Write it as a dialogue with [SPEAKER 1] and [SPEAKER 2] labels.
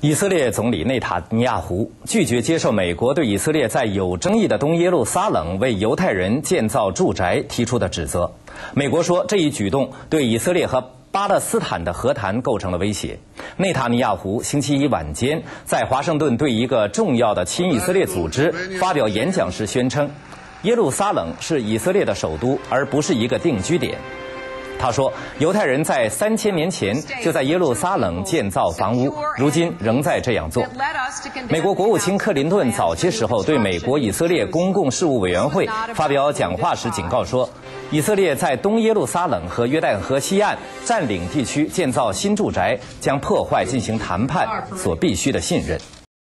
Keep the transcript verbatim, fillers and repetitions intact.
[SPEAKER 1] 以色列总理内塔尼亚胡拒绝接受美国对以色列在有争议的东耶路撒冷为犹太人建造住宅提出的指责。美国说，这一举动对以色列和巴勒斯坦的和谈构成了威胁。内塔尼亚胡星期一晚间在华盛顿对一个重要的亲以色列组织发表演讲时宣称，耶路撒冷是以色列的首都，而不是一个定居点。他说，犹太人在三千年前就在耶路撒冷建造房屋，如今仍在这样做。美国国务卿克林顿早些时候对美国以色列公共事务委员会发表讲话时警告说，以色列在东耶路撒冷和约旦河西岸占领地区建造新住宅，将破坏进行谈判所必须的信任。